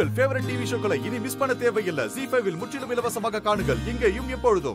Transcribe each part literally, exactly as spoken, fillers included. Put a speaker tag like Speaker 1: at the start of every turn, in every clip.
Speaker 1: உங்கள் favourite TV ஷோக்களை இனி miss பண்ண தேவையில்லை. ஜீ ஃபைவ் இல் முற்றிலும் இலவசமாக காணுங்கள். இங்கேயும் எப்பொழுதும்.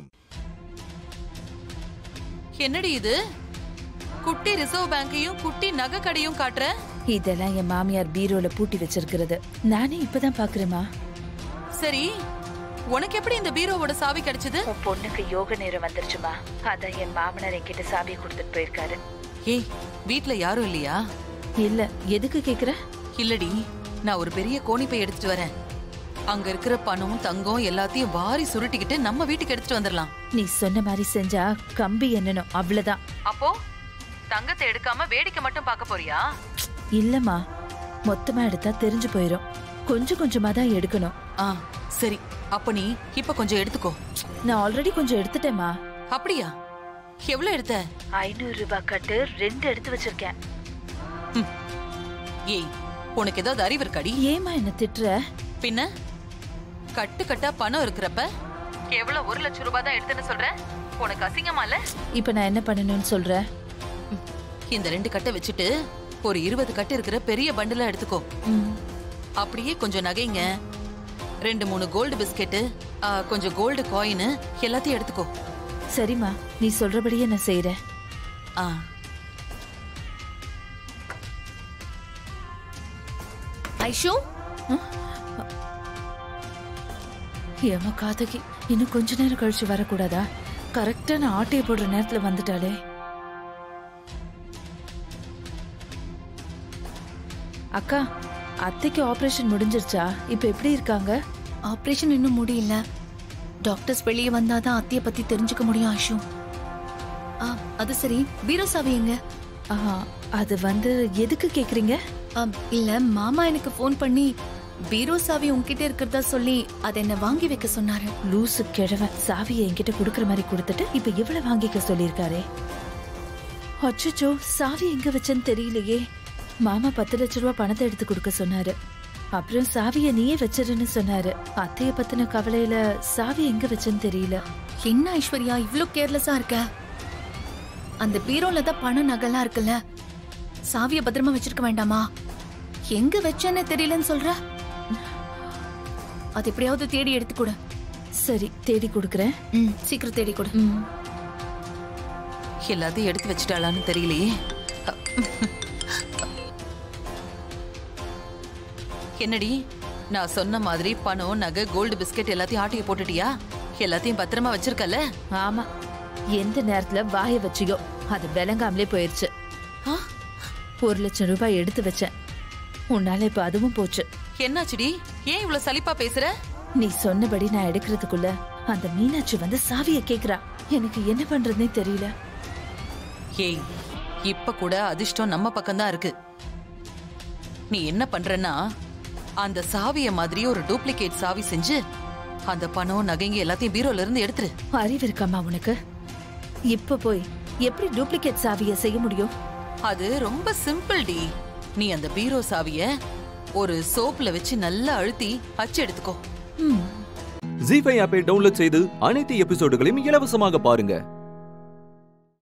Speaker 2: என்னடி இது? குட்டி ரிசர்வ் பேங்கையும் குட்டி நகை கடையும் காட்டுற?
Speaker 3: இதெல்லாம் என் மாமியார் பீரோல பூட்டி வச்சிருக்கிறது. நானே இப்பதான் பாக்குறேமா.
Speaker 2: சரி, உனக்கு எப்படி இந்த பீரோவோட சாவி கிடைச்சது?
Speaker 3: பொண்ணுக்கு யோக நேரம் வந்துருச்சுமா. அதான் என் மாமனார் என்கிட்ட சாவியை கொடுத்துட்டு போயிருக்காரு.
Speaker 2: ஏய், வீட்ல யாரும் இல்லையா?
Speaker 3: இல்ல, எதுக்கு கேக்குற?
Speaker 2: இல்லடி, நான் ஒரு பெரிய கோணிப்பை எடுத்துட்டு வரேன். அங்க இருக்கிற பணம் தங்கம் எல்லாத்தையும் வாரி சுருட்டிக்கிட்டு நம்ம வீட்டுக்கு எடுத்துட்டு வந்துடலாம்.
Speaker 3: நீ சொன்ன மாதிரி செஞ்சா கம்பி என்னனும், அவ்வளவுதான்.
Speaker 2: அப்போ தங்கத்தை எடுக்காம வேடிக்கை மட்டும் பார்க்க போறியா?
Speaker 3: இல்லம்மா, மொத்தமா எடுத்தா தெரிஞ்சு போயிரும். கொஞ்சம் கொஞ்சமா தான் எடுக்கணும்.
Speaker 2: ஆ சரி, அப்ப நீ இப்ப கொஞ்சம் எடுத்துக்கோ.
Speaker 3: நான் ஆல்ரெடி கொஞ்சம் எடுத்துட்டேமா.
Speaker 2: அப்படியா? எவ்வளவு எடுத்த?
Speaker 3: ஐநூறு ரூபாய் கட்டு ரெண்டு எடுத்து வச்சிருக்கேன்.
Speaker 2: ஏய், உனக்கு ஏதாவது அறிவு இருக்காடி?
Speaker 3: ஏமா என்ன திட்டுற?
Speaker 2: பின்ன கட்டு கட்டா பணம் இருக்கிறப்ப எவ்வளவு ஒரு லட்சம் ரூபாய் தான் எடுத்துன்னு சொல்ற? உனக்கு அசிங்கமா இல்ல?
Speaker 3: இப்ப நான் என்ன பண்ணணும்னு சொல்ற?
Speaker 2: இந்த ரெண்டு கட்டை வச்சுட்டு ஒரு இருபது கட்டு இருக்கிற பெரிய பண்டலா எடுத்துக்கோ. அப்படியே கொஞ்சம் நகைங்க, ரெண்டு மூணு கோல்டு பிஸ்கெட்டு, கொஞ்சம் கோல்டு காயின் எல்லாத்தையும் எடுத்துக்கோ.
Speaker 3: சரிம்மா, நீ சொல்றபடியே நான் செய்யறேன்.
Speaker 2: ஆ
Speaker 4: ஐஷு,
Speaker 3: ஏமா காதகி, இன்னும் கொஞ்ச நேரம் கழிச்சு வரக்கூடாதா? கரெக்டா நான் ஆட்டையை போடுற நேரத்துல வந்துட்டாளே. அக்கா, அத்தைக்கு ஆபரேஷன் முடிஞ்சிருச்சா? இப்ப எப்படி இருக்காங்க?
Speaker 4: ஆபரேஷன் இன்னும் முடியல. டாக்டர்ஸ் வெளியே வந்தாதான் அத்தைய பத்தி தெரிஞ்சுக்க முடியும். ஐஷு, அது சரி, பீரோ சாவி எங்க?
Speaker 3: அது வந்து எதுக்கு கேக்குறீங்க?
Speaker 4: இல்ல, மாமா எனக்கு போன் பண்ணி பீரோ சாவி உன்கிட்ட இருக்கிறதா சொல்லி அதை என்ன வாங்கி வைக்க சொன்னாரு.
Speaker 3: லூசு கிழவன், சாவியை என்கிட்ட குடுக்கற மாதிரி கொடுத்துட்டு இப்ப இவ்வளவு வாங்கிக்க சொல்லிருக்காரே. அச்சோ, சாவி எங்க வச்சேன்னு தெரியலையே. மாமா பத்து லட்சம் ரூபாய் பணத்தை எடுத்து கொடுக்க சொன்னாரு. அப்புறம் சாவிய நீயே வச்சிருன்னு சொன்னாரு. அத்தைய பத்தின கவலையில சாவி எங்க வச்சேன்னு தெரியல.
Speaker 4: என்ன ஐஸ்வர்யா இவ்ளோ கேர்லெஸ்ஸா இருக்க? அந்த பீரோல தான் பணம் நகைலாம் இருக்குல்ல, சாவிய பத்திரமா வச்சிருக்க வேண்டாமா? எங்க வச்சேன்னு தெரியலன்னு சொல்ற? அது எப்படியாவது தேடி எடுத்து கொடு.
Speaker 3: சரி, தேடி கொடுக்கறேன்.
Speaker 4: சீக்கிரம் தேடி கொடு.
Speaker 2: எல்லாத்தையும் எடுத்து வச்சுட்டாளான்னு தெரியலையே. என்னடி, நான் சொன்ன மாதிரி பணம் நகை கோல்டு பிஸ்கெட் எல்லாத்தையும் ஆட்டிய போட்டுட்டியா? எல்லாத்தையும் பத்திரமா வச்சிருக்கல?
Speaker 3: ஆமா, எந்த நேரத்துல வாய வச்சியோ அது விளங்காமலே போயிருச்சு. ஒரு லட்சம் ரூபாய் எடுத்து வச்சேன், உன்னால இப்ப அதுவும் போச்சு.
Speaker 2: என்னாச்சுடி, ஏன் இவ்வளவு சலிப்பா பேசுற?
Speaker 3: நீ சொன்னபடி நான் எடுக்கிறதுக்குள்ள அந்த மீனாட்சி வந்து சாவிய கேக்குறா. எனக்கு என்ன பண்றதுன்னே தெரியல.
Speaker 2: ஏய், இப்ப கூட அதிர்ஷ்டம் நம்ம பக்கம்தான் இருக்கு. நீ என்ன பண்றன்னா, அந்த சாவிய மாதிரி ஒரு டூப்ளிகேட் சாவி செஞ்சு அந்த பணம் நகைங்க எல்லாத்தையும் பீரோல இருந்து எடுத்துரு.
Speaker 3: அறிவு இருக்காமா உனக்கு? இப்ப போய் எப்படி டூப்ளிகேட் சாவிய செய்ய முடியும்?
Speaker 2: அது ரொம்ப சிம்பிள் டி. நீ அந்த பீரோ சாவிய ஒரு சோப்ல வச்சு நல்லா அழுத்தி அச்சு எடுத்துக்கோ.
Speaker 5: ஜீ ஃபைவ் ஆப்பை டவுன்லோட் செய்து அனைத்து எபிசோடுகளையும் இலவசமாக பாருங்க.